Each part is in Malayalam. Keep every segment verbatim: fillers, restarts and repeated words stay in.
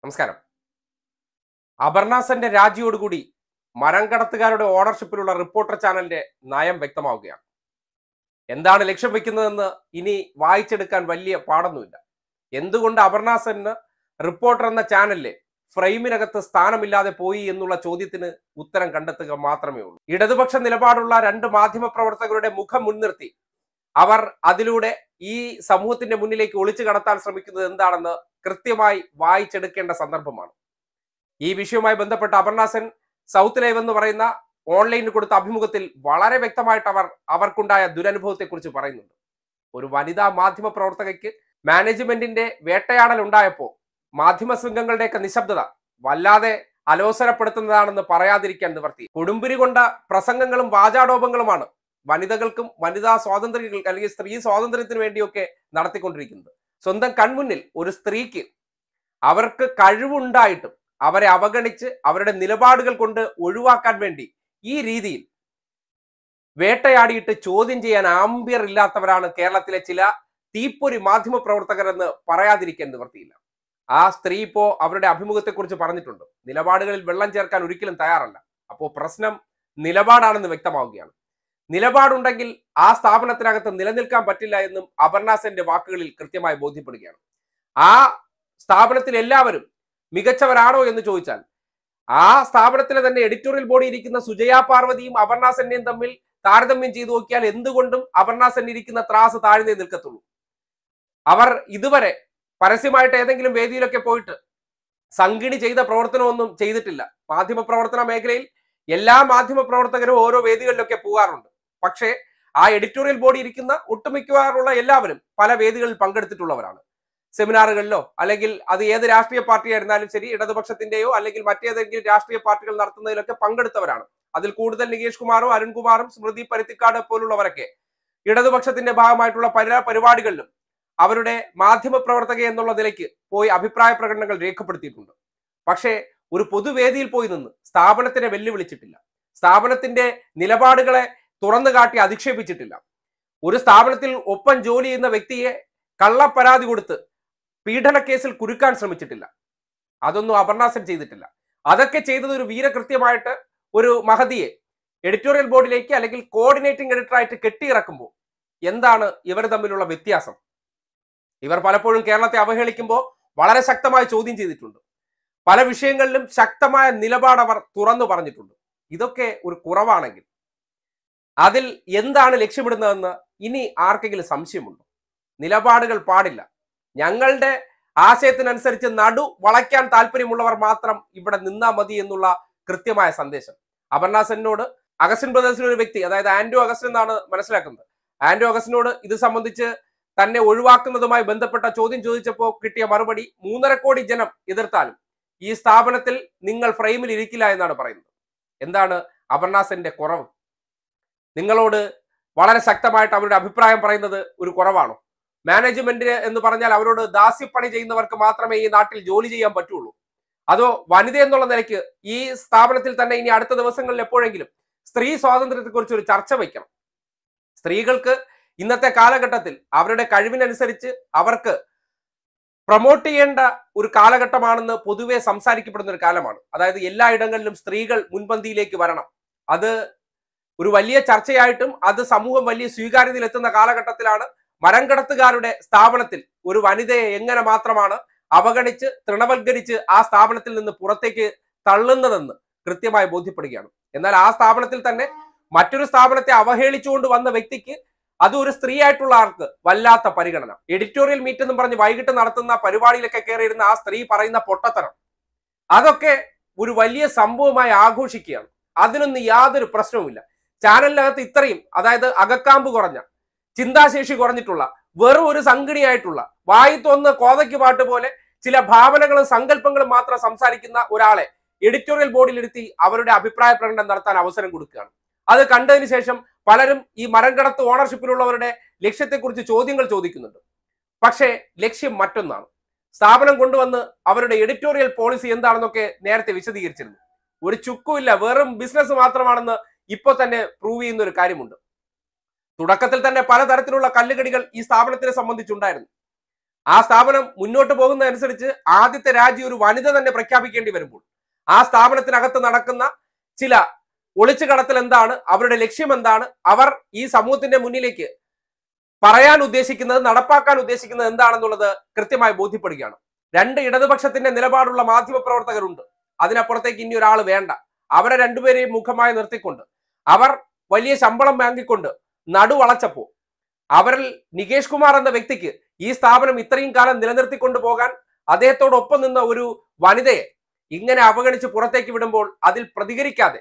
നമസ്കാരം. അപർണാസന്റെ രാജിയോടുകൂടി മരം കടത്തുകാരുടെ ഓണർഷിപ്പിലുള്ള റിപ്പോർട്ടർ ചാനലിന്റെ നയം വ്യക്തമാവുകയാണ്. എന്താണ് ലക്ഷ്യം വെക്കുന്നതെന്ന് ഇനി വായിച്ചെടുക്കാൻ വലിയ പാടൊന്നുമില്ല. എന്തുകൊണ്ട് അപർണാസന് റിപ്പോർട്ടർ എന്ന ചാനലിലെ ഫ്രെയിമിനകത്ത് സ്ഥാനമില്ലാതെ പോയി എന്നുള്ള ചോദ്യത്തിന് ഉത്തരം കണ്ടെത്തുക മാത്രമേ ഉള്ളൂ. ഇടതുപക്ഷ നിലപാടുള്ള രണ്ട് മാധ്യമ പ്രവർത്തകരുടെ മുഖം മുൻനിർത്തി അവർ അതിലൂടെ ഈ സമൂഹത്തിന്റെ മുന്നിലേക്ക് ഒളിച്ചു കടത്താൻ ശ്രമിക്കുന്നത് എന്താണെന്ന് കൃത്യമായി വായിച്ചെടുക്കേണ്ട സന്ദർഭമാണ്. ഈ വിഷയവുമായി ബന്ധപ്പെട്ട അപർണാസൻ സൗത്ത് ലൈവ് എന്ന് പറയുന്ന ഓൺലൈനിൽ കൊടുത്ത അഭിമുഖത്തിൽ വളരെ വ്യക്തമായിട്ട് അവർ അവർക്കുണ്ടായ ദുരനുഭവത്തെ കുറിച്ച് പറയുന്നുണ്ട്. ഒരു വനിതാ മാധ്യമ പ്രവർത്തകയ്ക്ക് മാനേജ്മെന്റിന്റെ വേട്ടയാടൽ ഉണ്ടായപ്പോൾ മാധ്യമ സംഘങ്ങളുടെയൊക്കെ നിശബ്ദത വല്ലാതെ അലോസരപ്പെടുത്തുന്നതാണെന്ന് പറയാതിരിക്കാൻ നിവർത്തി. കൊടുമ്പിരി കൊണ്ട പ്രസംഗങ്ങളും വാചാടോപങ്ങളുമാണ് വനിതകൾക്കും വനിതാ സ്വാതന്ത്ര്യങ്ങൾക്ക് അല്ലെങ്കിൽ സ്ത്രീ സ്വാതന്ത്ര്യത്തിന് വേണ്ടിയൊക്കെ നടത്തിക്കൊണ്ടിരിക്കുന്നത്. സ്വന്തം കൺമുന്നിൽ ഒരു സ്ത്രീക്ക് അവർക്ക് കഴിവുണ്ടായിട്ടും അവരെ അവഗണിച്ച് അവരുടെ നിലപാടുകൾ കൊണ്ട് ഒഴിവാക്കാൻ വേണ്ടി ഈ രീതിയിൽ വേട്ടയാടിയിട്ട് ചോദ്യം ചെയ്യാൻ ആംബിയർ ഇല്ലാത്തവരാണ് കേരളത്തിലെ ചില തീപ്പൊരി മാധ്യമ പ്രവർത്തകരെന്ന് പറയാതിരിക്കാൻ നിവർത്തിയില്ല. ആ സ്ത്രീ ഇപ്പോ അവരുടെ അഭിമുഖത്തെ കുറിച്ച് പറഞ്ഞിട്ടുണ്ട്. നിലപാടുകളിൽ വെള്ളം ചേർക്കാൻ ഒരിക്കലും തയ്യാറല്ല. അപ്പോൾ പ്രശ്നം നിലപാടാണെന്ന് വ്യക്തമാവുകയാണ്. നിലപാടുണ്ടെങ്കിൽ ആ സ്ഥാപനത്തിനകത്ത് നിലനിൽക്കാൻ പറ്റില്ല എന്നും അപർണാസന്റെ വാക്കുകളിൽ കൃത്യമായി ബോധ്യപ്പെടുകയാണ്. ആ സ്ഥാപനത്തിൽ എല്ലാവരും മികച്ചവരാണോ എന്ന് ചോദിച്ചാൽ ആ സ്ഥാപനത്തിലെ തന്നെ എഡിറ്റോറിയൽ ബോഡി ഇരിക്കുന്ന സുജയ പാർവതിയും അപർണാസന്റെയും തമ്മിൽ താരതമ്യം ചെയ്തു നോക്കിയാൽ എന്തുകൊണ്ടും അപർണാസൻ ഇരിക്കുന്ന ത്രാസ് താഴ്ന്നേ നിൽക്കത്തുള്ളൂ. അവർ ഇതുവരെ പരസ്യമായിട്ട് ഏതെങ്കിലും വേദിയിലൊക്കെ പോയിട്ട് സംഗിണി ചെയ്ത പ്രവർത്തനമൊന്നും ചെയ്തിട്ടില്ല. മാധ്യമ പ്രവർത്തന മേഖലയിൽ എല്ലാ മാധ്യമ പ്രവർത്തകരും ഓരോ വേദികളിലൊക്കെ പോകാറുണ്ട്. പക്ഷേ ആ എഡിറ്റോറിയൽ ബോഡി ഇരിക്കുന്ന ഒട്ടുമിക്കവാറുള്ള എല്ലാവരും പല വേദികളിൽ പങ്കെടുത്തിട്ടുള്ളവരാണ്. സെമിനാറുകളിലോ അല്ലെങ്കിൽ അത് ഏത് രാഷ്ട്രീയ പാർട്ടി ആയിരുന്നാലും ശരി, ഇടതുപക്ഷത്തിന്റെയോ അല്ലെങ്കിൽ മറ്റേതെങ്കിലും രാഷ്ട്രീയ പാർട്ടികൾ നടത്തുന്നതിലൊക്കെ പങ്കെടുത്തവരാണ്. അതിൽ കൂടുതൽ നികേഷ് കുമാറും അരുൺകുമാറും സ്മൃതി പരുത്തിക്കാട് പോലുള്ളവരൊക്കെ ഇടതുപക്ഷത്തിന്റെ ഭാഗമായിട്ടുള്ള പല പരിപാടികളിലും അവരുടെ മാധ്യമ പ്രവർത്തക എന്നുള്ള നിലയ്ക്ക് പോയി അഭിപ്രായ പ്രകടനങ്ങൾ രേഖപ്പെടുത്തിയിട്ടുണ്ട്. പക്ഷേ ഒരു പൊതുവേദിയിൽ പോയി നിന്ന് സ്ഥാപനത്തിനെ വെല്ലുവിളിച്ചിട്ടില്ല. സ്ഥാപനത്തിന്റെ നിലപാടുകളെ തുറന്നു കാട്ടി അധിക്ഷേപിച്ചിട്ടില്ല. ഒരു സ്ഥാപനത്തിൽ ഒപ്പം ജോലി ചെയ്യുന്ന വ്യക്തിയെ കള്ളപ്പരാതി കൊടുത്ത് പീഡന കേസിൽ കുരുക്കാൻ ശ്രമിച്ചിട്ടില്ല. അതൊന്നും അപർണാസൻ ചെയ്തിട്ടില്ല. അതൊക്കെ ചെയ്തത് ഒരു വീരകൃത്യമായിട്ട് ഒരു മഹതിയെ എഡിറ്റോറിയൽ ബോർഡിലേക്ക് അല്ലെങ്കിൽ കോർഡിനേറ്റിംഗ് എഡിറ്ററായിട്ട് കെട്ടിയിറക്കുമ്പോൾ എന്താണ് ഇവർ തമ്മിലുള്ള വ്യത്യാസം? ഇവർ പലപ്പോഴും കേരളത്തെ അവഹേളിക്കുമ്പോൾ വളരെ ശക്തമായി ചോദ്യം ചെയ്തിട്ടുണ്ട്. പല വിഷയങ്ങളിലും ശക്തമായ നിലപാട് അവർ തുറന്നു പറഞ്ഞിട്ടുണ്ട്. ഇതൊക്കെ ഒരു കുറവാണെങ്കിൽ അതിൽ എന്താണ് ലക്ഷ്യമിടുന്നതെന്ന് ഇനി ആർക്കെങ്കിലും സംശയമുണ്ടോ? നിലപാടുകൾ പാടില്ല. ഞങ്ങളുടെ ആശയത്തിനനുസരിച്ച് നടു വളയ്ക്കാൻ താല്പര്യമുള്ളവർ മാത്രം ഇവിടെ നിന്നാ മതി എന്നുള്ള കൃത്യമായ സന്ദേശം. അപർണാസനോട് അഗസ്റ്റിൻ ബ്രദേഴ്സിലെ ഒരു വ്യക്തി, അതായത് ആൻഡ്രൂ അഗസ്റ്റിൻ എന്നാണ് മനസ്സിലാക്കുന്നത്, ആൻഡ്രൂ അഗസ്റ്റിനോട് ഇത് സംബന്ധിച്ച് തന്നെ ഒഴിവാക്കുന്നതുമായി ബന്ധപ്പെട്ട ചോദ്യം ചോദിച്ചപ്പോൾ കിട്ടിയ മറുപടി, മൂന്നര കോടി ജനം എതിർത്താലും ഈ സ്ഥാപനത്തിൽ നിങ്ങൾ ഫ്രെയിമിൽ ഇരിക്കില്ല എന്നാണ് പറയുന്നത്. എന്താണ് അപർണാസന്റെ കുറവ്? നിങ്ങളോട് വളരെ ശക്തമായിട്ട് അവരുടെ അഭിപ്രായം പറയുന്നത് ഒരു കുറവാണോ? മാനേജ്മെന്റ് എന്ന് പറഞ്ഞാൽ അവരോട് ദാസ്യപ്പണി ചെയ്യുന്നവർക്ക് മാത്രമേ ഈ നാട്ടിൽ ജോലി ചെയ്യാൻ പറ്റുള്ളൂ? അതോ വനിത എന്നുള്ള നിലയ്ക്ക് ഈ സ്ഥാപനത്തിൽ തന്നെ ഇനി അടുത്ത ദിവസങ്ങളിൽ എപ്പോഴെങ്കിലും സ്ത്രീ സ്വാതന്ത്ര്യത്തെ കുറിച്ച് ഒരു ചർച്ച വയ്ക്കണം. സ്ത്രീകൾക്ക് ഇന്നത്തെ കാലഘട്ടത്തിൽ അവരുടെ കഴിവിനനുസരിച്ച് അവർക്ക് പ്രൊമോട്ട് ചെയ്യേണ്ട ഒരു കാലഘട്ടമാണെന്ന് പൊതുവെ സംസാരിക്കപ്പെടുന്ന ഒരു കാലമാണ്. അതായത് എല്ലാ ഇടങ്ങളിലും സ്ത്രീകൾ മുൻപന്തിയിലേക്ക് വരണം. അത് ഒരു വലിയ ചർച്ചയായിട്ടും അത് സമൂഹം വലിയ സ്വീകാര്യതയിൽ എത്തുന്ന കാലഘട്ടത്തിലാണ് മരം കടത്തുകാരുടെ സ്ഥാപനത്തിൽ ഒരു വനിതയെ എങ്ങനെ മാത്രമാണ് അവഗണിച്ച് തൃണവൽക്കരിച്ച് ആ സ്ഥാപനത്തിൽ നിന്ന് പുറത്തേക്ക് തള്ളുന്നതെന്ന് കൃത്യമായി ബോധ്യപ്പെടുകയാണ്. എന്നാൽ ആ സ്ഥാപനത്തിൽ തന്നെ മറ്റൊരു സ്ഥാപനത്തെ അവഹേളിച്ചുകൊണ്ട് വന്ന വ്യക്തിക്ക് അത് ഒരു സ്ത്രീ ആയിട്ടുള്ള ആൾക്ക് വല്ലാത്ത പരിഗണന. എഡിറ്റോറിയൽ മീറ്റ് എന്നും പറഞ്ഞ് വൈകിട്ട് നടത്തുന്ന പരിപാടിയിലൊക്കെ കയറിയിരുന്ന ആ സ്ത്രീ പറയുന്ന പൊട്ടത്തരം, അതൊക്കെ ഒരു വലിയ സംഭവമായി ആഘോഷിക്കുകയാണ്. അതിനൊന്നും യാതൊരു പ്രശ്നവുമില്ല. ചാനലിനകത്ത് ഇത്രയും, അതായത് അകക്കാമ്പ് കുറഞ്ഞ, ചിന്താശേഷി കുറഞ്ഞിട്ടുള്ള, വെറും ഒരു സംഗിണിയായിട്ടുള്ള, വായി തോന്നുന്ന കോതയ്ക്ക് പാട്ട് പോലെ ചില ഭാവനകളും സങ്കല്പങ്ങളും മാത്രം സംസാരിക്കുന്ന ഒരാളെ എഡിറ്റോറിയൽ ബോർഡിലിരുത്തി അവരുടെ അഭിപ്രായ പ്രകടനം നടത്താൻ അവസരം കൊടുക്കുകയാണ്. അത് കണ്ടതിന് ശേഷം പലരും ഈ മരം കടത്ത് ഓണർഷിപ്പിലുള്ളവരുടെ ലക്ഷ്യത്തെക്കുറിച്ച് ചോദ്യങ്ങൾ ചോദിക്കുന്നുണ്ട്. പക്ഷേ ലക്ഷ്യം മറ്റൊന്നാണ്. സ്ഥാപനം കൊണ്ടുവന്ന് അവരുടെ എഡിറ്റോറിയൽ പോളിസി എന്താണെന്നൊക്കെ നേരത്തെ വിശദീകരിച്ചിരുന്നു. ഒരു ചുക്കുമില്ല, വെറും ബിസിനസ് മാത്രമാണെന്ന് ഇപ്പോൾ തന്നെ പ്രൂവ് ചെയ്യുന്ന ഒരു കാര്യമുണ്ട്. തുടക്കത്തിൽ തന്നെ പലതരത്തിലുള്ള കല്ലുകടികൾ ഈ സ്ഥാപനത്തിനെ സംബന്ധിച്ചുണ്ടായിരുന്നു. ആ സ്ഥാപനം മുന്നോട്ട് പോകുന്നതനുസരിച്ച് ആദ്യത്തെ രാജി ഒരു വനിത തന്നെ പ്രഖ്യാപിക്കേണ്ടി വരുമ്പോൾ ആ സ്ഥാപനത്തിനകത്ത് നടക്കുന്ന ചില ഒളിച്ചു കടത്തൽ എന്താണ്, അവരുടെ ലക്ഷ്യം എന്താണ്, അവർ ഈ സമൂഹത്തിന്റെ മുന്നിലേക്ക് പറയാൻ ഉദ്ദേശിക്കുന്നത്, നടപ്പാക്കാൻ ഉദ്ദേശിക്കുന്നത് എന്താണെന്നുള്ളത് കൃത്യമായി ബോധ്യപ്പെടുകയാണ്. രണ്ട് ഇടതുപക്ഷത്തിന്റെ നിലപാടുള്ള മാധ്യമ പ്രവർത്തകരുണ്ട്. അതിനപ്പുറത്തേക്ക് ഇനി ഒരാൾ വേണ്ട. അവരെ രണ്ടുപേരെയും മുഖമായി നിർത്തിക്കൊണ്ട് അവർ വലിയ ശമ്പളം വാങ്ങിക്കൊണ്ട് നടുവളച്ചപ്പോ അവരിൽ നികേഷ് കുമാർ എന്ന വ്യക്തിക്ക് ഈ സ്ഥാപനം ഇത്രയും കാലം നിലനിർത്തിക്കൊണ്ടു പോകാൻ അദ്ദേഹത്തോടൊപ്പം നിന്ന ഒരു വനിതയെ ഇങ്ങനെ അവഗണിച്ച് പുറത്തേക്ക് വിടുമ്പോൾ അതിൽ പ്രതികരിക്കാതെ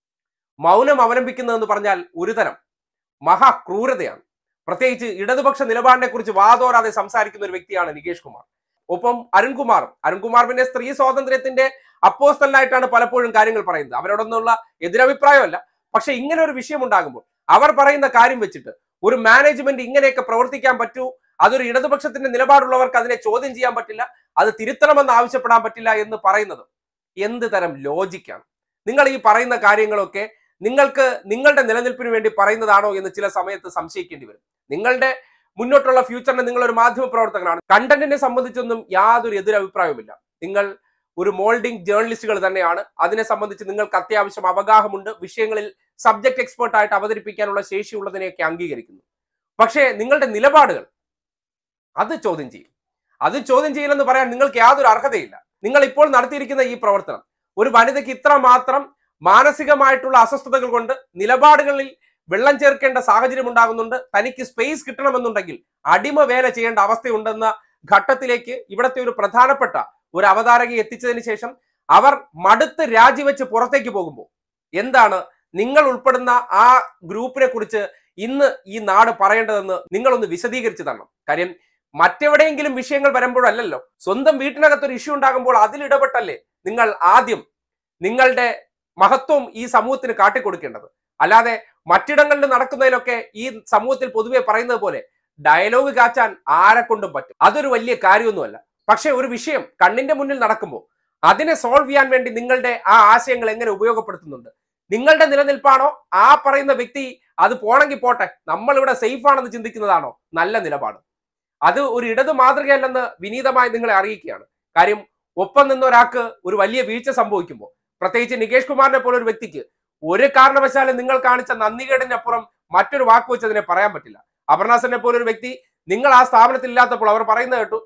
മൗനം അവലംബിക്കുന്നതെന്ന് പറഞ്ഞാൽ ഒരു തരം മഹാക്രൂരതയാണ്. പ്രത്യേകിച്ച് ഇടതുപക്ഷ നിലപാടിനെ കുറിച്ച് വാതോരാതെ സംസാരിക്കുന്ന ഒരു വ്യക്തിയാണ് നികേഷ് കുമാർ. ഒപ്പം അരുൺകുമാറും അരുൺകുമാർ പിന്നെ സ്ത്രീ സ്വാതന്ത്ര്യത്തിന്റെ അപ്പോസ്തലനായിട്ടാണ് പലപ്പോഴും കാര്യങ്ങൾ പറയുന്നത്. അവരോടൊന്നുള്ള എതിരഭിപ്രായമല്ല. പക്ഷെ ഇങ്ങനെ ഒരു വിഷയം ഉണ്ടാകുമ്പോൾ അവർ പറയുന്ന കാര്യം വെച്ചിട്ട് ഒരു മാനേജ്മെന്റ് ഇങ്ങനെയൊക്കെ പ്രവർത്തിക്കാൻ പറ്റൂ, അതൊരു ഇടതുപക്ഷത്തിന്റെ നിലപാടുള്ളവർക്ക് അതിനെ ചോദ്യം ചെയ്യാൻ പറ്റില്ല, അത് തിരുത്തണമെന്ന് ആവശ്യപ്പെടാൻ പറ്റില്ല എന്ന് പറയുന്നത് എന്ത് തരം ലോജിക്കാണ്? നിങ്ങൾ ഈ പറയുന്ന കാര്യങ്ങളൊക്കെ നിങ്ങൾക്ക് നിങ്ങളുടെ നിലനിൽപ്പിന് വേണ്ടി പറയുന്നതാണോ എന്ന് ചില സമയത്ത് സംശയിക്കേണ്ടി വരും. നിങ്ങളുടെ മുന്നോട്ടുള്ള ഫ്യൂച്ചറിന് നിങ്ങൾ ഒരു മാധ്യമ പ്രവർത്തകനാണ്. കണ്ടന്റിനെ സംബന്ധിച്ചൊന്നും യാതൊരു എതിരഭിപ്രായവുമില്ല. നിങ്ങൾ ഒരു മോൾഡിംഗ് ജേർണലിസ്റ്റുകൾ തന്നെയാണ്. അതിനെ സംബന്ധിച്ച് നിങ്ങൾക്ക് അത്യാവശ്യം അവഗാഹമുണ്ട്. വിഷയങ്ങളിൽ സബ്ജക്ട് എക്സ്പേർട്ട് ആയിട്ട് അവതരിപ്പിക്കാനുള്ള ശേഷിയുള്ളതിനെയൊക്കെ അംഗീകരിക്കുന്നു. പക്ഷേ നിങ്ങളുടെ നിലപാടുകൾ അത് ചോദ്യം ചെയ്യും. അത് ചോദ്യം ചെയ്യില്ലെന്ന് പറയാൻ നിങ്ങൾക്ക് യാതൊരു അർഹതയില്ല. നിങ്ങൾ ഇപ്പോൾ നടത്തിയിരിക്കുന്ന ഈ പ്രവർത്തനം ഒരു വനിതയ്ക്ക് ഇത്ര മാത്രം മാനസികമായിട്ടുള്ള അസ്വസ്ഥതകൾ കൊണ്ട് നിലപാടുകളിൽ വെള്ളം ചേർക്കേണ്ട സാഹചര്യം ഉണ്ടാകുന്നുണ്ട്, തനിക്ക് സ്പേസ് കിട്ടണമെന്നുണ്ടെങ്കിൽ അടിമ വേല ചെയ്യേണ്ട അവസ്ഥയുണ്ടെന്ന ഘട്ടത്തിലേക്ക് ഇവിടുത്തെ ഒരു പ്രധാനപ്പെട്ട ഒരു അവതാരകയെ എത്തിച്ചതിന് ശേഷം അവർ മടുത്ത് രാജിവെച്ച് പുറത്തേക്ക് പോകുമ്പോൾ എന്താണ് നിങ്ങൾ ഉൾപ്പെടുന്ന ആ ഗ്രൂപ്പിനെ കുറിച്ച് ഇന്ന് ഈ നാട് പറയേണ്ടതെന്ന് നിങ്ങളൊന്ന് വിശദീകരിച്ചു തരണം. കാര്യം മറ്റെവിടെയെങ്കിലും വിഷയങ്ങൾ വരുമ്പോഴല്ലല്ലോ, സ്വന്തം വീട്ടിനകത്തൊരു ഇഷ്യൂ ഉണ്ടാകുമ്പോൾ അതിൽ ഇടപെട്ടല്ലേ നിങ്ങൾ ആദ്യം നിങ്ങളുടെ മഹത്വം ഈ സമൂഹത്തിന് കാട്ടിക്കൊടുക്കേണ്ടത്. അല്ലാതെ മറ്റിടങ്ങളിൽ നടക്കുന്നതിലൊക്കെ ഈ സമൂഹത്തിൽ പൊതുവെ പറയുന്നത് പോലെ ഡയലോഗ് കാച്ചാൻ ആരെ കൊണ്ടും പറ്റും. അതൊരു വലിയ കാര്യമൊന്നുമല്ല. പക്ഷെ ഒരു വിഷയം കണ്ണിന്റെ മുന്നിൽ നടക്കുമ്പോൾ അതിനെ സോൾവ് ചെയ്യാൻ വേണ്ടി നിങ്ങളുടെ ആ ആശയങ്ങൾ എങ്ങനെ ഉപയോഗപ്പെടുത്തുന്നുണ്ട്? നിങ്ങളുടെ നിലനിൽപ്പാണോ ആ പറയുന്ന വ്യക്തി അത് പോണെങ്കിൽ പോട്ടെ, നമ്മളിവിടെ സേഫ് ആണെന്ന് ചിന്തിക്കുന്നതാണോ നല്ല നിലപാട്? അത് ഒരു ഇടതു മാതൃകയല്ലെന്ന് വിനീതമായി നിങ്ങളെ അറിയിക്കുകയാണ്. കാര്യം ഒപ്പം നിന്ന് ഒരാൾക്ക് ഒരു വലിയ വീഴ്ച സംഭവിക്കുമ്പോൾ, പ്രത്യേകിച്ച് നികേഷ് കുമാറിനെ പോലെ ഒരു വ്യക്തിക്ക് ഒരു കാരണവശാലും നിങ്ങൾ കാണിച്ച നന്ദികേടിനപ്പുറം മറ്റൊരു വാക്ക് വെച്ച് അതിനെ പറയാൻ പറ്റില്ല. അപർണാസനെ പോലെ ഒരു വ്യക്തി നിങ്ങൾ ആ സ്ഥാപനത്തിൽ ഇല്ലാത്തപ്പോൾ അവർ പറയുന്നത് കേട്ടു,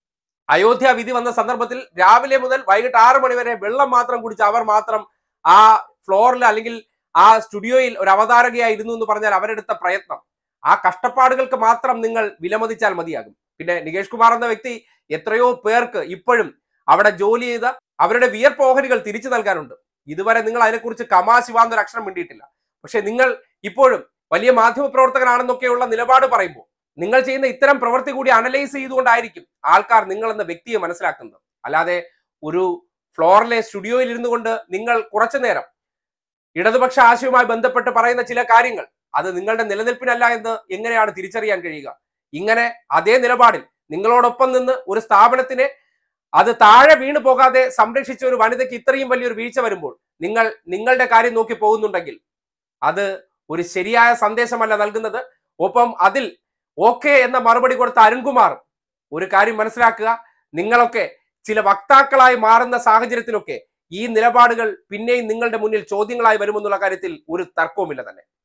അയോധ്യ വിധി വന്ന സന്ദർഭത്തിൽ രാവിലെ മുതൽ വൈകിട്ട് ആറ് മണി വരെ വെള്ളം മാത്രം കുടിച്ച് അവർ മാത്രം ആ ഫ്ലോറിൽ അല്ലെങ്കിൽ ആ സ്റ്റുഡിയോയിൽ ഒരു അവതാരകയായിരുന്നു എന്ന് പറഞ്ഞാൽ അവരെടുത്ത പ്രയത്നം, ആ കഷ്ടപ്പാടുകൾക്ക് മാത്രം നിങ്ങൾ വിലമതിച്ചാൽ മതിയാകും. പിന്നെ നികേഷ് കുമാർ എന്ന വ്യക്തി എത്രയോ പേർക്ക് ഇപ്പോഴും അവിടെ ജോലി ചെയ്ത അവരുടെ വിയർപ്പ് ഓഹരികൾ തിരിച്ചു നൽകാനുണ്ട്. ഇതുവരെ നിങ്ങൾ അതിനെക്കുറിച്ച് കമാ ശിവാന്നൊരു അക്ഷരം മിണ്ടിയിട്ടില്ല. പക്ഷെ നിങ്ങൾ ഇപ്പോഴും വലിയ മാധ്യമ പ്രവർത്തകനാണെന്നൊക്കെയുള്ള നിലപാട് പറയുമ്പോൾ നിങ്ങൾ ചെയ്യുന്ന ഇത്തരം പ്രവൃത്തി കൂടി അനലൈസ് ചെയ്തുകൊണ്ടായിരിക്കും ആൾക്കാർ നിങ്ങൾ എന്ന വ്യക്തിയെ മനസ്സിലാക്കുന്നത്. അല്ലാതെ ഒരു ഫ്ലോറിലെ സ്റ്റുഡിയോയിൽ ഇരുന്നു കൊണ്ട് നിങ്ങൾ കുറച്ചു നേരം ഇടതുപക്ഷ ആശയവുമായി ബന്ധപ്പെട്ട് പറയുന്ന ചില കാര്യങ്ങൾ അത് നിങ്ങളുടെ നിലനിൽപ്പിനല്ല എന്ന് എങ്ങനെയാണ് തിരിച്ചറിയാൻ കഴിയുക? ഇങ്ങനെ അതേ നിലപാടിൽ നിങ്ങളോടൊപ്പം നിന്ന് ഒരു സ്ഥാപനത്തിനെ അത് താഴെ വീണു പോകാതെ സംരക്ഷിച്ച ഒരു വനിതയ്ക്ക് ഇത്രയും വലിയൊരു വീഴ്ച വരുമ്പോൾ നിങ്ങൾ നിങ്ങളുടെ കാര്യം നോക്കി പോകുന്നുണ്ടെങ്കിൽ അത് ഒരു ശരിയായ സന്ദേശമല്ല നൽകുന്നത്. ഒപ്പം അതിൽ ഓക്കെ എന്ന മറുപടി കൊടുത്ത അരുൺകുമാർ ഒരു കാര്യം മനസ്സിലാക്കുക, നിങ്ങളൊക്കെ ചില വക്താക്കളായി മാറുന്ന സാഹചര്യത്തിലൊക്കെ ഈ നിലപാടുകൾ പിന്നെയും നിങ്ങളുടെ മുന്നിൽ ചോദ്യങ്ങളായി വരുമെന്നുള്ള കാര്യത്തിൽ ഒരു തർക്കവുമില്ല തന്നെ.